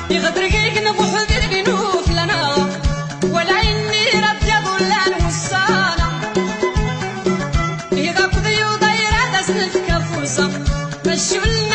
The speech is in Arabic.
يغدرقيك نبوح ذرقنوف لنا ولا إني ربجة ظلان وصانا يغاك ذيو ضيرة دسنف كفوسة مشوا